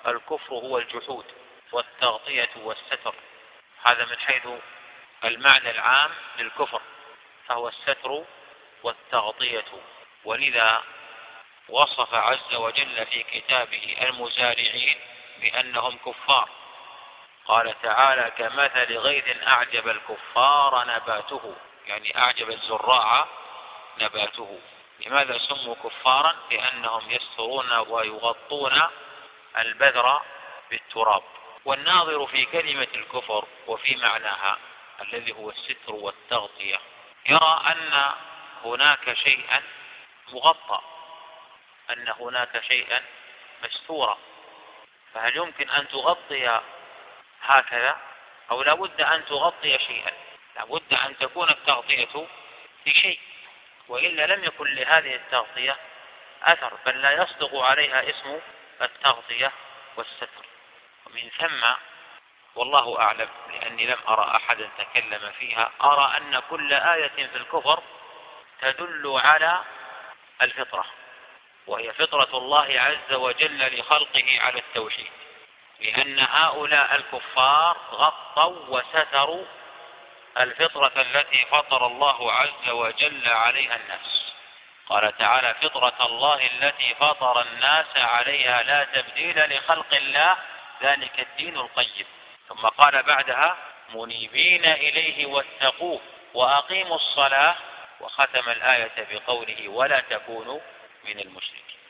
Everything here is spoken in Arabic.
الكفر هو الجحود، والتغطية والستر. هذا من حيث المعنى العام للكفر، فهو الستر والتغطية. ولذا وصف عز وجل في كتابه المزارعين بأنهم كفار. قال تعالى: كمثل غيث أعجب الكفار نباته، يعني أعجب الزراع نباته. لماذا سموا كفارا؟ لأنهم يسترون ويغطون البذر بالتراب. والناظر في كلمة الكفر وفي معناها الذي هو الستر والتغطية يرى أن هناك شيئا مغطى، أن هناك شيئا مستورا. فهل يمكن أن تغطي هكذا؟ أو لابد أن تغطي شيئا، لابد أن تكون التغطية لشيء، وإلا لم يكن لهذه التغطية أثر، بل لا يصدق عليها اسم التغطية والستر. ومن ثم والله أعلم، لأني لم أرى أحدا تكلم فيها، أرى أن كل آية في الكفر تدل على الفطرة، وهي فطرة الله عز وجل لخلقه على التوحيد، لأن هؤلاء الكفار غطوا وستروا الفطرة التي فطر الله عز وجل عليها الناس. قال تعالى: فطرة الله التي فطر الناس عليها لا تبديل لخلق الله ذلك الدين القيم. ثم قال بعدها: منيبين إليه واتقوه وأقيموا الصلاة، وختم الآية بقوله: ولا تكونوا من المشركين.